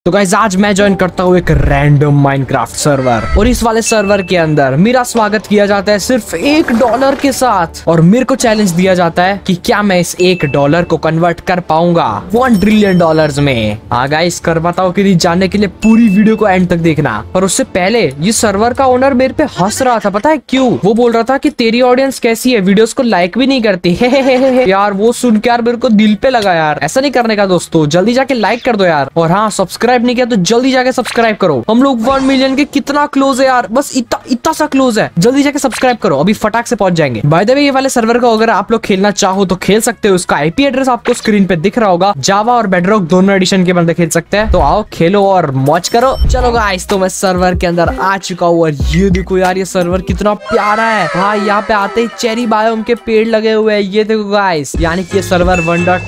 तो गाइस आज मैं ज्वाइन करता हूँ एक रैंडम माइनक्राफ्ट सर्वर और इस वाले सर्वर के अंदर मेरा स्वागत किया जाता है सिर्फ $1 के साथ और मेरे को चैलेंज दिया जाता है कि क्या मैं इस $1 को कन्वर्ट कर पाऊंगा $1 ट्रिलियन में। हाँ गाइस कर बताओ कि नहीं, जानने के लिए पूरी वीडियो को एंड तक देखना। और उससे पहले ये सर्वर का ओनर मेरे पे हंस रहा था, पता है क्यों? वो बोल रहा था कि तेरी ऑडियंस कैसी है, वीडियोस को लाइक भी नहीं करती है। यार वो सुन के यार मेरे को दिल पे लगा यार, ऐसा नहीं करने का दोस्तों, जल्दी जाके लाइक कर दो यार। और हाँ सब्सक्राइब नहीं किया तो जल्दी जाके सब्सक्राइब करो। हम लोग 1 मिलियन के कितना क्लोज है यार, बस इतना सा क्लोज है। जल्दी जाके सब्सक्राइब करो, अभी फटाक से पहुंच जाएंगे। बाय द वे ये वाले सर्वर को अगर आप लोग खेलना चाहो तो खेल सकते हो। उसका आईपी एड्रेस आपको स्क्रीन पे दिख रहा होगा। जावा और बेडरॉक दोनों एडिशन के बंदे खेल सकते हैं, तो आओ खेलो और मौज करो। चलो गाइस तो मैं सर्वर के अंदर आ चुका हूँ और ये देखो यार ये सर्वर कितना प्यारा है। हाँ यहाँ पे आते ही चेरी बायोम के पेड़ लगे हुए हैं, ये देखो गाइस। यानी कि ये सर्वर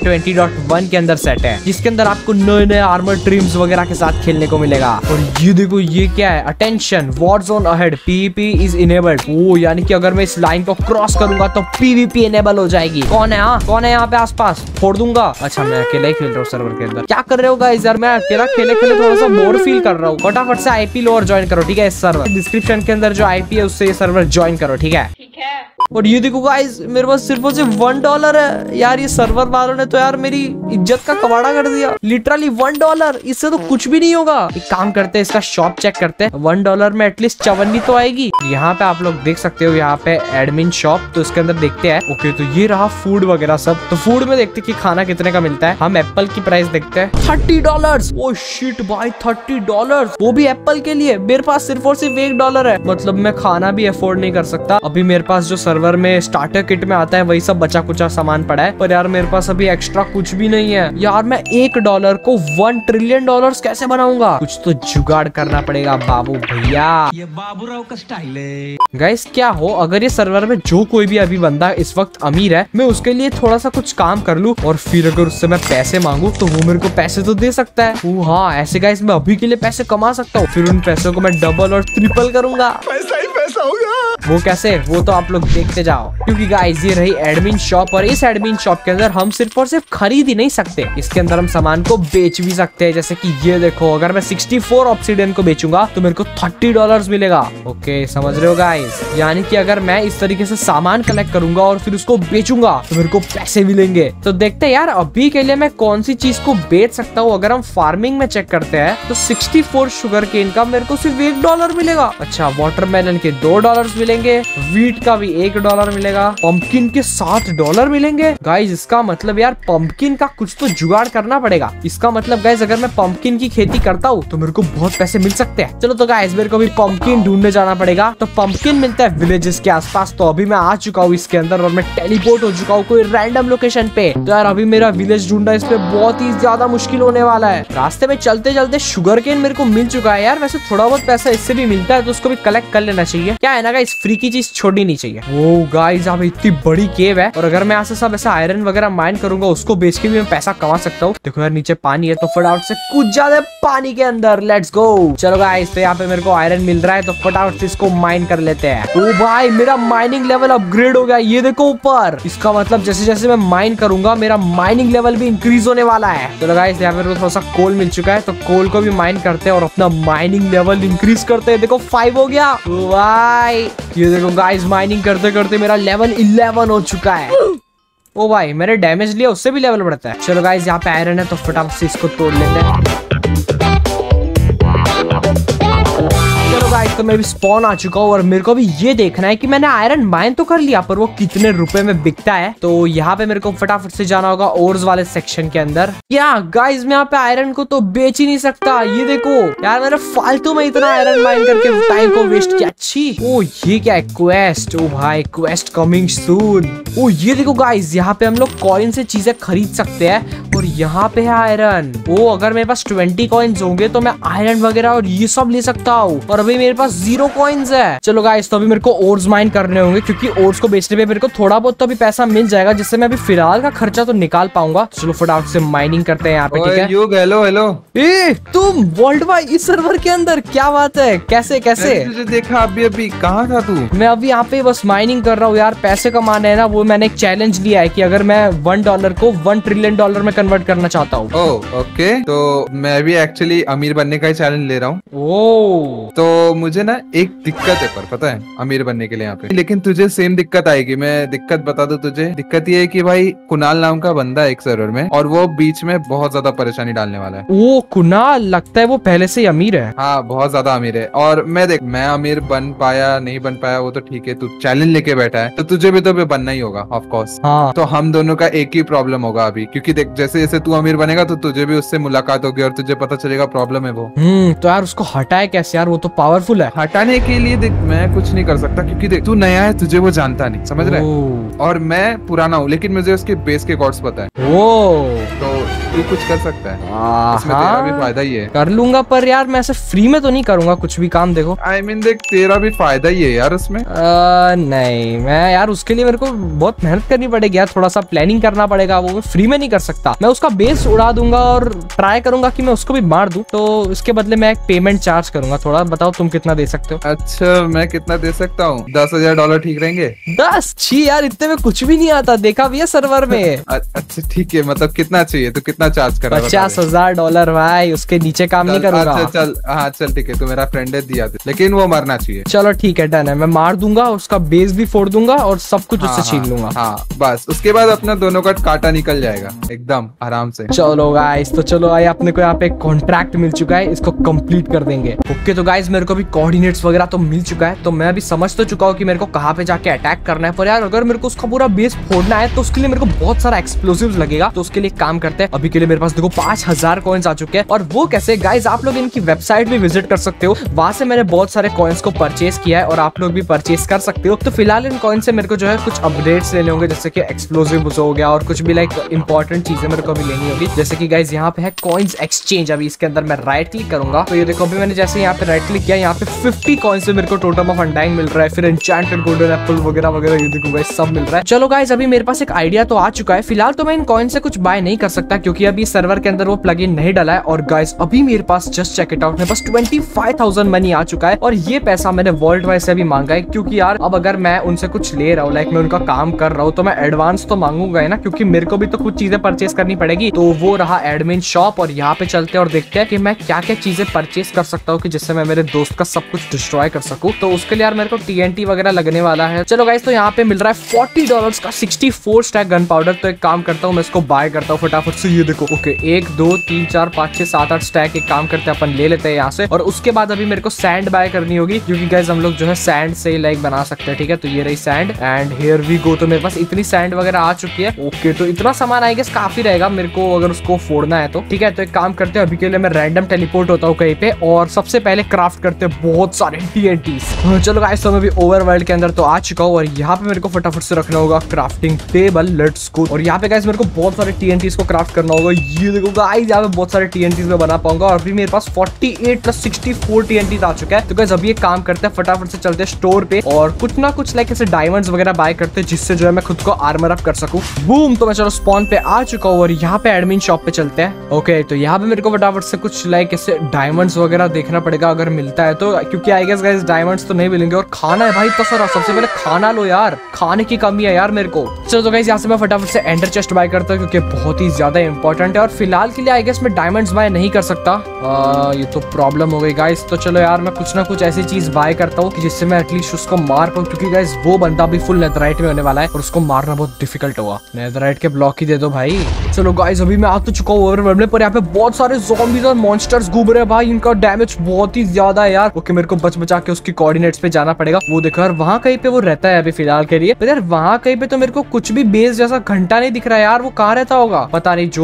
1.20.1 के अंदर सेट है, जिसके अंदर आपको नए नए आर्मर ट्रिम्स वगैरह के साथ खेलने को मिलेगा। और ये देखो ये क्या है, attention war zone ahead PVP is enabled. ओ यानी कि अगर मैं इस लाइन को क्रॉस करूंगा तो पीवीपी इनेबल हो जाएगी। कौन है? हाँ कौन है यहाँ पे आसपास? फोड़ दूंगा। अच्छा मैं अकेला ही खेल रहा हूँ सर्वर के अंदर। क्या कर रहे हो गाइस यार, मैं अकेला खेले खेले थोड़ा सा बोर फील कर रहा हूँ। फटाफट से आईपी लो और ज्वाइन करो, ठीक है? इस सर्वर डिस्क्रिप्शन के अंदर जो आईपी है उससे ये सर्वर ज्वाइन करो, ठीक है? और ये देखो गाइस मेरे पास सिर्फ और सिर्फ $1 है यार। ये सर्वर वालों ने तो यार मेरी इज्जत का कबाड़ा कर दिया, लिटरली $1। इससे तो कुछ भी नहीं होगा। एक काम करते हैं, इसका शॉप चेक करते हैं। $1 में एटलीस्ट चवन्नी तो आएगी। यहाँ पे आप लोग देख सकते हो, यहाँ पे एडमिन शॉप, तो इसके अंदर देखते हैं। ओके तो ये रहा फूड वगैरह सब। तो फूड में देखते हैं कि खाना कितने का मिलता है। हम एप्पल की प्राइस देखते हैं, $30। ओ शिट भाई $30, वो भी एप्पल के लिए। मेरे पास सिर्फ और सिर्फ $1 है, मतलब मैं खाना भी अफोर्ड नहीं कर सकता। अभी मेरे पास जो सर्वर में स्टार्टर किट में आता है वही सब बचा कुचा सामान पड़ा है, पर यार मेरे पास अभी एक्स्ट्रा कुछ भी नहीं है। यार मैं $1 को $1 ट्रिलियन कैसे बनाऊंगा? कुछ तो जुगाड़ करना पड़ेगा बाबू भैया। ये बाबूराव का स्टाइल है। गाइस क्या हो अगर ये सर्वर में जो कोई भी अभी बंदा इस वक्त अमीर है, मैं उसके लिए थोड़ा सा कुछ काम कर लूं और फिर अगर उससे मैं पैसे मांगू तो वो मेरे को पैसे तो दे सकता है। ओ हाँ ऐसे गाइस मैं अभी के लिए पैसे कमा सकता हूँ, फिर उन पैसों को मैं डबल और ट्रिपल करूंगा। पैसा ही पैसा होगा। वो कैसे, वो तो आप लोग देखते जाओ। क्योंकि गाइस ये रही एडमिन शॉप और इस एडमिन शॉप के अंदर हम सिर्फ और सिर्फ खरीद ही नहीं सकते, इसके अंदर हम सामान को बेच भी सकते हैं। जैसे कि ये देखो, अगर मैं 64 ऑब्सिडियन को बेचूंगा तो मेरे को $30 मिलेगा। ओके समझ रहे हो गाइस? यानी कि अगर मैं इस तरीके से सामान कलेक्ट करूंगा और फिर उसको बेचूंगा तो मेरे को पैसे मिलेंगे। तो देखते हैं यार अभी के लिए मैं कौन सी चीज को बेच सकता हूँ। अगर हम फार्मिंग में चेक करते हैं तो 64 शुगर केन का मेरे को सिर्फ $1 मिलेगा। अच्छा वाटरमेलन के $2 मिलेंगे, वीट का भी $1 मिलेगा, पंपकिन के $7 मिलेंगे। गाइस इसका मतलब यार पंपकिन का कुछ तो जुगाड़ करना पड़ेगा। इसका मतलब गाइस अगर मैं पंपकिन की खेती करता हूँ तो मेरे को बहुत पैसे मिल सकते हैं। चलो तो गाइस मेरे को भी पंपकिन ढूंढने जाना पड़ेगा। तो पंपकिन मिलता है विलेजेस के आसपास। तो अभी मैं आ चुका हूँ इसके अंदर और मैं टेलीपोर्ट हो चुका हूँ कोई रैंडम लोकेशन पे। तो यार अभी मेरा विलेज ढूंढना इस पे बहुत ही ज्यादा मुश्किल होने वाला है। रास्ते में चलते चलते शुगर केन मेरे को मिल चुका है यार। वैसे थोड़ा बहुत पैसा इससे भी मिलता है तो उसको भी कलेक्ट कर लेना चाहिए। क्या है ना गाइस, फ्री की चीज छोड़नी नहीं चाहिए। ओ गाइस अब इतनी बड़ी केव है और अगर मैं यहाँ से सब ऐसा आयरन वगैरह माइन करूंगा उसको बेच के भी मैं पैसा कमा सकता हूँ। देखो यार नीचे पानी है तो फटाफट से कूद जाते पानी के अंदर। Let's go. चलो गाइस तो यहाँ पे मेरे को आयरन मिल रहा है तो फटाफट से इसको माइन कर लेते हैं। ओ भाई मेरा माइनिंग लेवल अपग्रेड हो गया, ये देखो ऊपर। इसका मतलब जैसे जैसे मैं माइन करूंगा मेरा माइनिंग लेवल भी इंक्रीज होने वाला है। चलो गाइस यहाँ पे मेरे को थोड़ा सा कोल मिल चुका है तो कोल को भी माइन करते हैं और अपना माइनिंग लेवल इंक्रीज करते हैं। देखो 5 हो गया भाई। ये देखो गाइस माइनिंग करते करते मेरा लेवल 11 हो चुका है। ओ भाई मैंने डैमेज लिया उससे भी लेवल बढ़ता है। चलो गाइस यहाँ पे आयरन है तो फटाफट से इसको तोड़ लेते हैं। तो मैं भी स्पॉन आ चुका हूँ और मेरे को भी ये देखना है कि मैंने आयरन माइन तो कर लिया पर वो कितने रुपए में बिकता है। तो यहाँ पे मेरे को फटाफट से जाना होगा ओर्स वाले सेक्शन के अंदर। क्या गाइस मैं यहाँ पे आयरन को तो बेच ही नहीं सकता। ये देखो यार मैंने फालतू में इतना आयरन माइन करके टाइम को वेस्ट किया। अच्छी ओ ये क्या है, क्वेस्ट। ओ भाई क्वेस्ट कमिंग सून। ओ ये देखो गाइस यहाँ पे हम लोग कॉइन से चीजें खरीद सकते हैं और यहाँ पे है आयरन। ओ अगर मेरे पास 20 कॉइन्स होंगे तो मैं आयरन वगैरह और ये सब ले सकता हूँ। और अभी मेरे पास पास 0 कॉइन्स है। चलो गाइस, तो अभी मेरे को ओर्स माइन करने होंगे, क्योंकि ओर्स को बेचने पे मेरे को थोड़ा बहुत तो अभी पैसा मिल जाएगा, जिससे मैं अभी फिलहाल का खर्चा तो निकाल पाऊंगा। चलो फटाफट से माइनिंग करते हैं यहाँ पे, ठीक है। हेलो हेलो, तुम वर्ल्ड वाइड इस सर्वर के अंदर, क्या बात है, कैसे कैसे? तुझे देखा अभी अभी, कहाँ था तू? मैं अभी यहाँ पे बस माइनिंग कर रहा हूँ यार, पैसे कमाने हैं ना। वो मैंने एक चैलेंज लिया है कि अगर मैं $1 को $1 ट्रिलियन में कन्वर्ट करना चाहता हूँ। ओके, तो मैं भी एक्चुअली अमीर बनने का ही चैलेंज ले रहा हूँ। तो मुझे ना एक दिक्कत है, पर पता है, अमीर बनने के लिए यहाँ पे, लेकिन तुझे सेम दिक्कत आएगी। मैं दिक्कत बता दूं तुझे। दिक्कत ये है कि भाई कुणाल नाम का बंदा है एक सर्वर में, और वो बीच में बहुत ज्यादा परेशानी डालने वाला है। वो कुणाल, लगता है वो पहले से ही अमीर है। हाँ, बहुत ज्यादा अमीर है। और मैं अमीर बन पाया नहीं बन पाया वो तो ठीक है, तू चैलेंज लेके बैठा है तो तुझे भी तो बनना ही होगा ऑफ कोर्स। हाँ। तो हम दोनों का एक ही प्रॉब्लम होगा अभी, क्योंकि देख जैसे जैसे तू अमीर बनेगा तो तुझे भी उससे मुलाकात होगी और तुझे पता चलेगा प्रॉब्लम है वो। तो यार उसको हटाए कैसे यार, वो तो पावरफुल है। हटाने के लिए देख मैं कुछ नहीं कर सकता, क्योंकि देख तू नया है, तुझे वो जानता नहीं, समझ रहा है, और मैं पुराना हूँ, लेकिन मुझे उसके बेस के कॉर्ड्स पता है। तो तू कुछ कर सकता है, इसमें तेरा भी फायदा ही है। कर लूंगा, पर यार मैं ऐसे फ्री में तो नहीं करूंगा कुछ भी काम। देखो I mean, देख तेरा भी फायदा ही है यार उसमें। नहीं, मैं यार उसके लिए मेरे को बहुत मेहनत करनी पड़ेगी यार, थोड़ा सा प्लानिंग करना पड़ेगा, वो मैं फ्री में नहीं कर सकता। मैं उसका बेस उड़ा दूंगा और ट्राई करूंगा कि मैं उसको भी मार दूं, तो इसके बदले मैं एक पेमेंट चार्ज करूंगा। थोड़ा बताओ तुम कितना दे सकते हो? अच्छा, मैं कितना दे सकता हूँ? $10,000 ठीक रहेंगे? 10? छी यार, इतने में कुछ भी नहीं आता, देखा भी है सर्वर में। अच्छा ठीक है, मतलब कितना चाहिए, तो कितना चार्ज कर रहा है? $50,000 भाई, उसके नीचे काम नहीं करूंगा। अच्छा चल, हाँ चल ठीक है, तू मेरा फ्रेंड है, दिया दे, लेकिन वो मरना चाहिए। चलो ठीक है, डन है। मैं मार दूंगा, उसका बेस भी फोड़ दूंगा और सब कुछ उससे छीन लूंगा। हाँ बस, उसके बाद अपना दोनों का कांटा निकल जाएगा एकदम आराम से। चलो गाइस, तो चलो आइए, अपने को यहाँ पे कॉन्ट्रैक्ट मिल चुका है, इसको कंप्लीट कर देंगे। ओके, तो गाइस मेरे को भी कोऑर्डिनेट्स वगैरह तो मिल चुका है, तो मैं अभी समझ तो चुका हूँ कि मेरे को कहाँ पे जाके अटैक करना है। पर यार अगर मेरे को उसका पूरा बेस फोड़ना है तो उसके लिए मेरे को बहुत सारा एक्सप्लोसिव्स लगेगा। तो उसके लिए काम करते हैं, अभी के लिए मेरे पास देखो 5000 कॉइन्स आ चुके हैं। और वो कैसे गाइस, आप लोग इनकी वेबसाइट भी विजिट कर सकते हो, वहां से मैंने बहुत सारे कॉइन्स को परचेज किया है और आप लोग भी परचेज कर सकते हो। तो फिलहाल इन कॉइन से मेरे को जो है कुछ अपडेट्स लेने होंगे, जैसे कि एक्सप्लोसिव हो गया और कुछ भी लाइक इंपॉर्टेंट चीजें मेरे को भी लेनी होगी। जैसे कि गाइस यहाँ पे है कॉइन्स एक्सचेंज, अभी इसके अंदर मैं राइट क्लिक करूंगा तो ये देखो, अभी मैंने जैसे यहाँ पे राइट क्लिक किया, यहाँ पे 50 कॉइन्स से मेरे को टोटम ऑफ अनडाइंग मिल रहा है, फिर एन्चेंटेड गोल्डन एप्पल वगैरह वगैरह, ये देखो गाइस सब मिल रहा है। चलो गाइस, अभी मेरे पास एक आइडिया तो आ चुका है। फिलहाल तो मैं इन कॉइन से कुछ बाय नहीं कर सकता, क्योंकि अभी सर्वर के अंदर वो प्लगइन नहीं डाला है। और गाइस अभी मेरे पास जस्ट चेक इट आउट में बस 25,000 मनी आ चुका है, और ये पैसा मैंने वर्ल्ड वाइड से भी मांगा है, क्योंकि यार अब अगर मैं उनसे कुछ ले रहा हूँ, लाइक मैं उनका काम कर रहा हूँ, तो मैं एडवांस तो मांगूंगा है ना, क्योंकि मेरे को भी तो कुछ चीजें परचेस करनी पड़ेगी। तो वो रहा एडमिन शॉप, और यहाँ पे चलते हैं और देखते हैं कि मैं क्या क्या चीजें परचेस कर सकता हूँ कि जिससे मैं मेरे दोस्त का सब कुछ डिस्ट्रॉय कर सकूं। तो उसके लिए यार मेरे को TNT वगैरह लगने वाला है। चलो गाइस, तो यहाँ पे मिल रहा है $40 का 64 स्टैक गन पाउडर। तो एक काम करता हूँ, मैं इसको बाय करता हूँ फटाफट से। ये देखो, ओके 1 2 3 4 5 6 7 8 स्टैक। एक काम करते हैं, अपन ले लेते हैं यहाँ से, और उसके बाद अभी मेरे को सैंड बाय करनी होगी, क्योंकि गाइस हम लोग जो है सैंड से लाइक बना सकते हैं। ठीक है, तो ये रही sand, and here we go. तो मेरे पास इतनी सैंड वगैरह आ चुकी है। ओके, तो इतना सामान आई गेस काफी रहेगा मेरे को अगर उसको फोड़ना है तो। ठीक है, तो एक काम करते हैं, अभी के लिए मैं रैंडम टेलीपोर्ट होता हूँ कहीं पे, और सबसे पहले क्राफ्ट करते हैं बहुत सारे TNTs। चलो गाइस, तो मैं भी ओवरवर्ल्ड के अंदर तो आ चुका हूँ, और यहाँ पे मेरे को फटाफट से रखना होगा क्राफ्टिंग टेबल। Let's go. और यहाँ पे गाइस मेरे को बहुत सारे TNTs को क्राफ्ट करना होगा। ये देखो गाइस, यहाँ पे बहुत सारे TNTs में बना पाऊंगा, और अभी मेरे पास 48 + 64 TNTs आ चुका है। तो गाइस अभी एक काम करते हैं, फटाफट से चलते हैं स्टोर पे, और कुछ ना कुछ लाइक ऐसे डायमंड्स वगैरह बाय करते हैं, जिससे जो है मैं खुद को आर्मर अप कर सकूं। बूम। तो मैं चलो स्पॉन पे आ चुका हूँ, और यहाँ पे एडमिन शॉप पे चलते हैं। ओके, तो यहाँ पे मेरे को फटाफट से कुछ लाइक ऐसे डायमंड्स वगैरह देखना पड़ेगा अगर मिलता है तो, क्योंकि आई गेस गाइस डायमंड्स तो नहीं मिलेंगे। और खाना है भाई इतना सारा, सबसे पहले खाना लो यार, खाने की कमी है यार मेरे को। चलो तो गाइस, यहाँ से मैं फटाफट से एंडर चेस्ट बाय करता हूँ, क्योंकि बहुत ही ज्यादा इंपॉर्टेंट है। और फिलहाल के लिए आई गेस मैं डायमंड्स बाय नहीं कर सकता, ये तो प्रॉब्लम हो गई गाइस। तो चलो यार, मैं कुछ ना कुछ ऐसी चीज बाय करता हूँ जिससे मैं एटलीस्ट उसको मार पाऊँ, क्योंकि गाइस वो बंदा भी फुल नेथराइट में होने वाला है, और उसको मारना बहुत डिफिकल्ट होगा। नेथराइट के ब्लॉक ही दे दो भाई। चलो गाइस, अभी मैं आ तो चुका हूँ ओवरवर्ल्ड में, पर यहाँ पे बहुत सारे ज़ॉम्बीज़ और मॉन्स्टर्स घूम रहे हैं भाई, इनका डैमेज बहुत ही ज्यादा है यार। ओके, मेरे को बच बचा के उसकी कोऑर्डिनेट्स पे जाना पड़ेगा। वो देखो यार, वहाँ कहीं पे वो रहता है अभी फिलहाल के लिए, पर यार वहाँ कहीं पे तो मेरे को कुछ भी बेस जैसा घंटा नहीं दिख रहा है यार, वो कहाँ रहता होगा पता नहीं। जो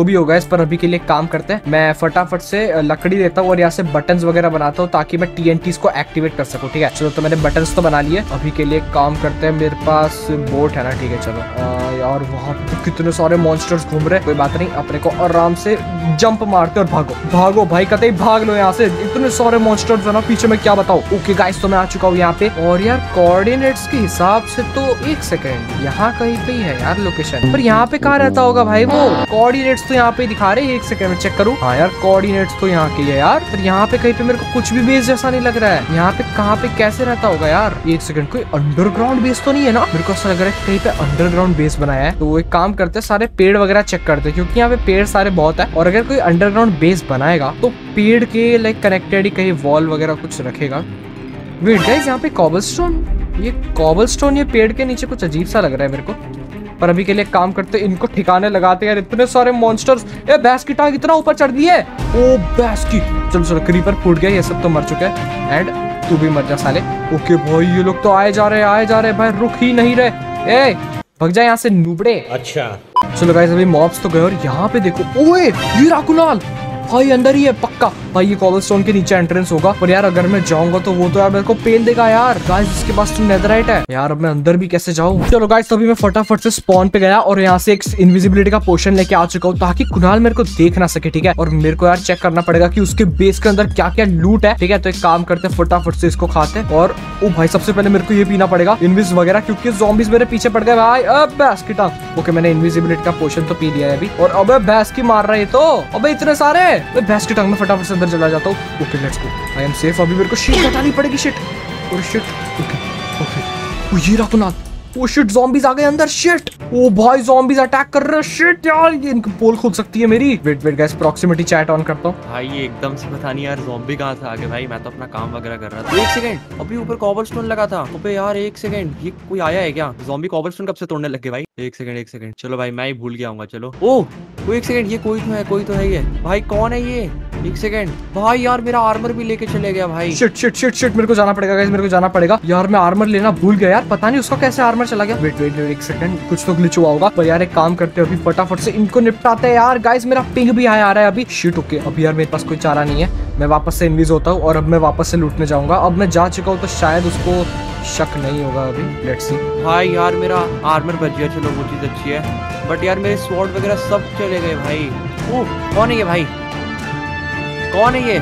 भी होगा इस पर। अभी के लिए काम करते हैं, मैं फटाफट से लकड़ी लेता हूँ और यहाँ से बटन्स वगैरह बनाता हूँ ताकि मैं TNTs को एक्टिवेट कर सकूँ। ठीक है चलो, तो मैंने बटन्स तो बना लिए। अभी के लिए काम करते हैं, मेरे पास बोट है ना। ठीक है चलो यार, वहाँ पे कितने सारे मॉन्स्टर्स घूम रहे हैं। कोई बात नहीं, अपने को आराम से जंप मारते और भागो भागो भाई, कतई भाग लो यहाँ से। इतने सारे मॉन्स्टर्स है ना पीछे, मैं क्या बताऊँ। ओके गाइस, तो मैं आ चुका हूँ यहाँ पे। और यार कोऑर्डिनेट्स के हिसाब से तो एक सेकंड, यहाँ कहीं पे ही है यार लोकेशन, पर यहाँ पे कहाँ रहता होगा भाई वो। कोऑर्डिनेट्स तो यहाँ पे दिखा रहे हैं, एक सेकंड में चेक करूँ। हाँ यार कोऑर्डिनेट्स तो यहाँ के है यार, पर यहाँ पे कहीं पे मेरे को कुछ भी बेस जैसा नहीं लग रहा है। यहाँ पे कहाँ पे कैसे रहता होगा यार। एक सेकंड, कोई अंडरग्राउंड बेस तो नहीं है ना। मेरे को ऐसा लग रहा है कहीं पे अंडरग्राउंड बेस बनाया है। तो एक काम करते हैं, सारे पेड़ वगैरह चेक करते हैं, क्योंकि यहाँ पे पेड़ सारे बहुत है। और अगर कोई अंडरग्राउंड बेस बनाएगा तो पेड़ के लाइक कनेक्टेड ही कहीं वॉल वगैरह कुछ रखेगा। वेट गाइस, यहाँ पे कॉबलस्टोन, ये कॉबलस्टोन ये पेड़ के नीचे कुछ अजीब सा लग रहा है मेरे को। पर अभी के लिए काम करते, इनको ठिकाने लगाते यार। इतने सारे मॉन्स्टर्स, ए भैंस की टांग इतना ऊपर चढ़ दी है। ओ भैंस की, चलो चलो, क्रीपर फूट गया, ये सब तो मर चुके हैं। एंड तू भी मर जा साले। ओके भाई, ये लोग तो आए जा रहे भाई, रुक ही नहीं रहे। ए भग जा यहाँ से नूबड़े। अच्छा चलो गाइस, अभी मॉब्स तो गए और यहाँ पे देखो, ओए ये राकुलाल भाई अंदर ही है पक्का। भाई ये कॉबलस्टोन के नीचे एंट्रेंस होगा, पर यार अगर मैं जाऊंगा तो वो तो यार मेरे को पेल देगा यार। गाइस इसके पास तो नेदरराइट है यार, अब मैं अंदर भी कैसे जाऊं। चलो गाइस, तभी मैं फटाफट से स्पॉन पे गया और यहाँ से एक इनविजिबिलिटी का पोशन लेके आ चुका हूँ ताकि कुणाल मेरे को देख ना सके। ठीक है, और मेरे को यार चेक करना पड़ेगा कि उसके बेस के अंदर क्या क्या लूट है। ठीक है, तो एक काम करते हैं, फटाफट से इसको खाते हैं। और ओ भाई, सबसे पहले मेरे को ये पीना पड़ेगा इनविज वगैरह, क्योंकि ज़ॉम्बीज़ मेरे पीछे पड़ गए भाई। अब भैंस की टांग। ओके, मैंने इनविजिबिलिटी का पोशन तो पी लिया है अभी। और अब भैंस की मार रहे तो, अबे इतने सारे, भैंस की टांग में फटाफट से अंदर चला जाता हूँ। Okay let's go, I am safe. अभी मेरे को शीट हटानी पड़ेगी, शिट और शिट। ओके ओके, ओ ये रहा कुणाल। ओ शिट, ज़ॉम्बीज़ आ गए अंदर, शिट। ओ भाई ज़ॉम्बीज़ अटैक कर रहे हैं, शिट यार, ये इनकी पोल खुल सकती है मेरी। Wait wait guys, proximity chat on करता हूँ। भाई ये एकदम से पता नहीं यार ज़ॉम्बी कहाँ से आ गए भाई। मैं तो अपना काम वगैरह कर रहा था। एक सेकंड, अभी ऊपर कॉबलस्टोन लगा था। अबे यार एक सेकंड, ये कोई आया है क्या? ज़ॉम्बी कॉबलस्टोन कब से तोड़ने लग गए भाई? एक सेकंड, चलो भाई मैं ही भूल गया हूँ। चलो, ओ एक सेकंड, ये कोई तो है ये। भाई कौन है ये? एक सेकंड भाई, यार मेरा आर्मर भी लेके चले गया भाई। शिट शिट शिट शिट, मेरे को जाना पड़ेगा गाइस, मेरे को जाना पड़ेगा यार। मैं आर्मर लेना भूल गया यार, पता नहीं उसका कैसे आर्मर चला गया। वेट वेट एक सेकंड, कुछ तो ग्लिच हुआ होगा। पर यार एक काम करते हैं, अभी फटाफट से इनको निपटाते हैं यार। गाइस मेरा पिंग भी आ रहा है अभी। शिट ओके, अभी यार मेरे पास कोई चारा नहीं है। मैं वापस से इनविज होता हूँ और अब मैं वापस से लूटने जाऊंगा। अब मैं जा चुका हूँ तो शायद उसको शक नहीं होगा अभी। Let's see. भाई यार मेरा आर्मर बच गया, चलो वो चीज अच्छी है। बट यार मेरे स्वॉर्ड वगैरह सब चले गए भाई। ओ कौन है ये भाई? कौन है ये?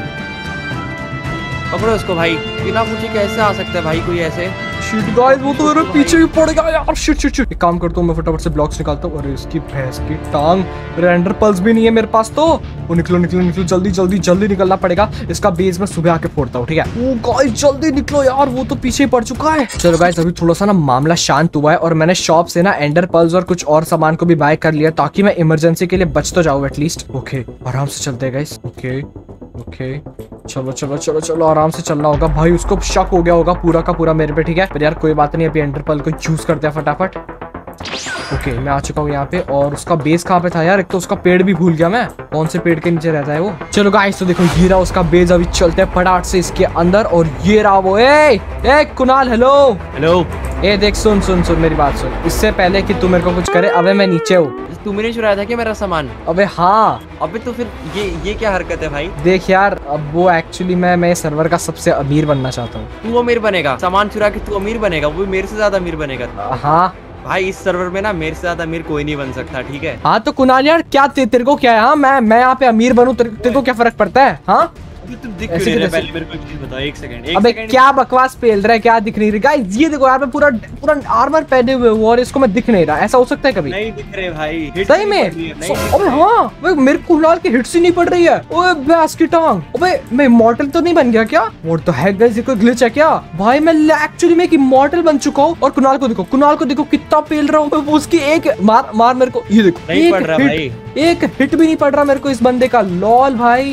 पकड़ो इसको भाई। बिना पूछे कैसे आ सकता है भाई कोई ऐसे? शिट गाइस, वो तो मेरे पीछे ही पड़ गया यार। शिट शिट शिट, एक काम करता हूँ, मैं फटाफट से ब्लॉक्स निकालता हूँ। अरे इसकी भैंस की टांग, रेंडर पल्स भी नहीं है मेरे पास तो। वो निकलो निकलो निकलो, जल्दी जल्दी जल्दी निकलना पड़ेगा। इसका बेस मैं सुबह आके फोड़ता हूँ, ठीक है? ओ गाइस जल्दी निकलो यार, वो तो पीछे ही पड़ चुका है। चलो गाइस, अभी थोड़ा सा ना मामला शांत हुआ है और मैंने शॉप से ना एंडर पल्स और कुछ और सामान को भी बाय कर लिया ताकि मैं इमरजेंसी के लिए बच तो जाऊँ एटलीस्ट। ओके, आराम से चलते हैं गाइस। ओके ओके, चलो चलो चलो चलो, आराम से चलना होगा भाई। उसको शक हो गया होगा पूरा का पूरा मेरे पे, ठीक है? पर यार कोई बात नहीं, अभी एंडर पर्ल को यूज करते हैं फटाफट। ओके, मैं आ चुका हूँ यहाँ पे। और उसका बेस कहाँ पे था यार? एक तो उसका पेड़ भी भूल गया मैं, कौन से पेड़ के नीचे रहता है वो। चलो गाइस, तो देखो ये रहा उसका बेस। अभी चलते हैं फटाफट से इसके अंदर। और ये रहा वो। ए कुणाल, हेलो हेलो। ए देख, सुन सुन सुन मेरी बात सुन। इससे पहले कि तू मेरे को कुछ करे, अबे मैं नीचे हूँ। तूने नहीं चुराया था क्या मेरा सामान? अबे हाँ। अबे तो फिर ये क्या हरकत है भाई? देख यार, अब वो एक्चुअली मैं सर्वर का सबसे अमीर बनना चाहता हूँ। तू अमीर बनेगा? सामान चुरा के तू अमीर बनेगा? वो मेरे से ज्यादा अमीर बनेगा। हाँ भाई इस सर्वर में ना मेरे से ज्यादा अमीर कोई नहीं बन सकता, ठीक है? हाँ तो कुणाल यार, क्या तेरे को क्या है? हाँ मैं यहाँ पे अमीर बनूं, तेरे को क्या फर्क पड़ता है? हाँ तुम दिख क्यों नहीं रहे? पहले मेरे को एक चीज बताओ। एक सेकंड। अबे क्या बकवास पेल रहा है? क्या दिख नहीं रही? गाइस ये देखो यार, मैं पूरा आर्मर पहने हुए हूँ और इसको मैं दिख नहीं रहा। ऐसा हो सकता है कभी? नहीं दिख रहे भाई, सही में? अबे हाँ, मेरे कुणाल की हिट्स ही नहीं पड़ रही है। ओए भैंस की टांग, अबे मैं इमॉर्टल तो नहीं बन गया क्या? व्हाट द हेक गाइस, ये कोई ग्लिच है क्या? भाई मैं एक्चुअली में एक इमॉर्टल बन चुका हूँ। और कुणाल को देखो कितना पेल रहा हूँ। उसकी एक मार मेरे को, ये देखो नहीं पड़ रहा भाई, एक हिट भी नहीं पड़ रहा मेरे को इस बंदे का। लॉल भाई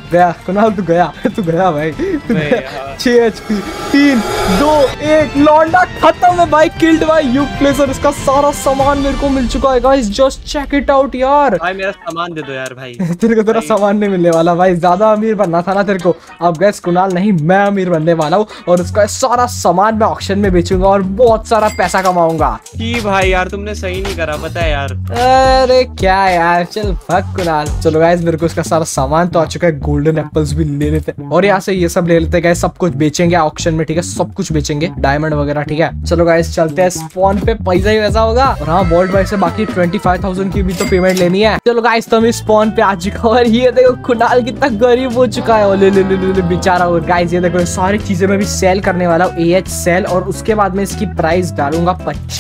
गया कुणाल, तू गया भाई, तू गया। 6 HP, 3, 2, 1 लौंडा खत्म है भाई, किल्ड भाई यूप्लेसर। इसका सारा सामान मेरे को मिल चुका है guys, just check it out यार। भाई मेरा सामान दे दो यार भाई। तेरे को तेरा सामान नहीं मिलने वाला भाई, ज्यादा अमीर बनना था ना तेरे को। अब गैस कुणाल नहीं, मैं अमीर बनने वाला हूँ और उसका सारा सामान मैं ऑक्शन में बेचूंगा और बहुत सारा पैसा कमाऊंगा। की भाई यार तुमने सही नहीं करा, पता है यार। अरे क्या यार, चल भग कुणाल। चलो गाइस मेरे को इसका सारा सामान तो आ चुका है, गोल्डन एप्पल्स भी ले लेते हैं और यहाँ से ये सब ले लेते हैं गाइस। सब कुछ बेचेंगे ऑक्शन में, ठीक है, सब कुछ बेचेंगे, डायमंड वगैरह, ठीक है। चलो गाइस चलते हैं, स्पॉन पे पैसा ही वैसा होगा। और हाँ, वॉल्ट भाई से बाकी 25,000 की भी तो पेमेंट लेनी है। चलो गाइस तो हम स्पॉन पे आ चुका है और ये देखो कुणाल कितना गरीब हो चुका है, ले ले ले ले बेचारा। और गाइस ये देखो सारी चीजें मैं भी सेल करने वाला हूँ, AH सेल, और उसके बाद में इसकी प्राइस डालूंगा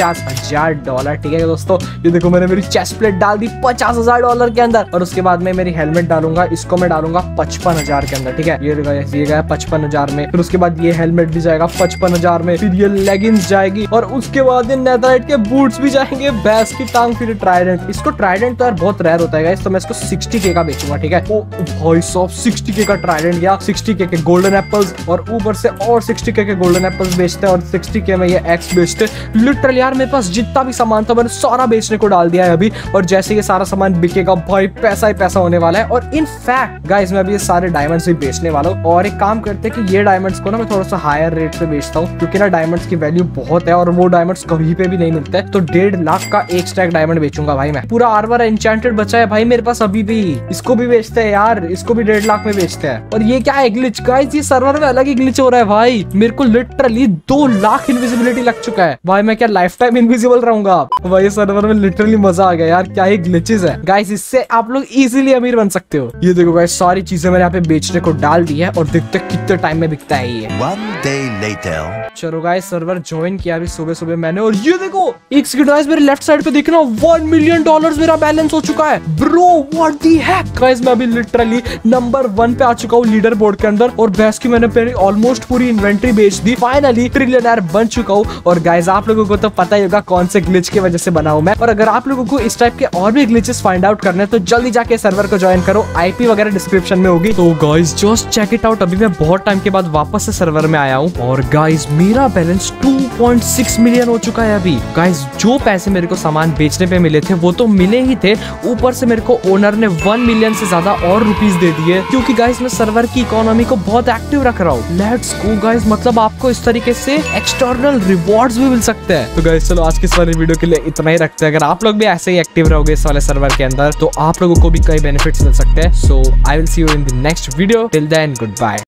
$50,000, ठीक है दोस्तों। ये देखो मैंने मेरी चेस्ट प्लेट डाल दी $50,000 के अंदर, और उसके बाद में मेरी हेलमेट डालूंगा, इसको मैं डालूंगा 55,000 के अंदर, ठीक है। ये गया 55,000 में, फिर उसके बाद ये हेलमेट भी जाएगा 55,000 में, फिर ये लेगिंग्स जाएगी और उसके बाद ये नेथरराइट के बूट्स भी जाएंगे, भैंस की टांग, फिर ट्राइडेंट। इसको ट्राइडेंट तो यार बहुत रेयर होता है गाइस, तो मैं इसको 60K का बेचूंगा, ठीक है। ओ भाई साहब 60K का ट्राइडेंट गया, 60K के गोल्डन एप्पल्स और ऊपर से और 60K के गोल्डन एप्पल्स बेचते हैं और 60K में ये एक्स बेचते हैं। लिटरली यार मेरे पास जितना भी सामान था मैंने सारा बेचने को डाल दिया है अभी, और जैसे ये सारा सामान बिकेगा भाई पैसा ही पैसा होने वाला है। और इनफैक्ट गाइस मैं अभी ये सारे डायमंड्स भी बेचने वाला हूँ, और एक काम करते हैं कि ये डायमंड्स को ना मैं थोड़ा सा हायर रेट पे बेचता हूँ, क्योंकि ना डायमंड्स की वैल्यू बहुत है और वो डायमंड्स कहीं पे भी नहीं मिलते हैं। तो 1.5 लाख का एक स्टैक डायमंड बेचूंगा भाई मैं। पूरा आर्मर एन्चेंटेड बचा है भाई मेरे पास अभी भी, इसको भी बेचते हैं यार, इसको भी 1.5 लाख में बेचते हैं। और ये क्या है ग्लिच गाइस, ये सर्वर में अलग ही ग्लिच हो रहा है भाई, मेरे को लिटरली 2 लाख इनविजिबिलिटी लग चुका है भाई। मैं क्या लाइफ टाइम इनविजिबल रहूंगा भाई सर्वर में? लिटरली मजा आ गया यार, क्या ही ग्लिचेस है गाइस, इससे आप लोग इजीली अमीर बन सकते हो। ये देखो गाइस सारी चीजें मैंने यहाँ पे बेचने को डाल दी है और देखते कितने टाइम में बिकता है ये। 1 day later. चलो गाइस सर्वर ज्वाइन किया अभी सुबह मैंने, और ये देखो एक सेकंड गाइस मेरे लेफ्ट साइड पे देखना $1 मिलियन मेरा बैलेंस हो चुका है bro, what the heck guys. मैं अभी लिटरली नंबर 1 पे आ चुका हूँ लीडर बोर्ड के अंदर, और भैंस की मैंने मेरी ऑलमोस्ट पूरी इन्वेंट्री बेच दी, फाइनली ट्रिलियनर बन चुका हूँ। और गाइस आप लोगों को तो पता ही होगा कौन से ग्लिच की वजह से बना हूँ मैं, और अगर आप लोगों को इस टाइप के और भी ग्लिचेस फाइंड आउट करने तो जल्दी जाके सर्वर को ज्वाइन करो, IP वगैरह डिस्क्रिप्शन में होगी। तो guys just check it out, अभी मैं बहुत टाइम के बाद वापस से सर्वर में आया हूँ और गाइस मेरा बैलेंस 2.6 मिलियन हो चुका है अभी। गाइस जो पैसे मेरे को सामान बेचने पे मिले थे वो तो मिले ही थे, ऊपर से मेरे को ओनर ने 1 मिलियन से ज्यादा और रुपीस दे दिए, क्योंकि गाइस मैं सर्वर की इकोनॉमी को बहुत एक्टिव रख रहा हूँ। लेट्स गो गाइस, मतलब आपको इस तरीके से एक्सटर्नल रिवॉर्ड्स भी मिल सकते हैं। तो गाइस चलो आज की इस वाली वीडियो के लिए इतना ही रखते हैं। अगर आप लोग भी ऐसे ही एक्टिव रहोगे इस वाले सर्वर के अंदर तो आप लोगों को भी कई बेनिफिट्स मिल सकते हैं। So I will see you in the next video, till then good bye.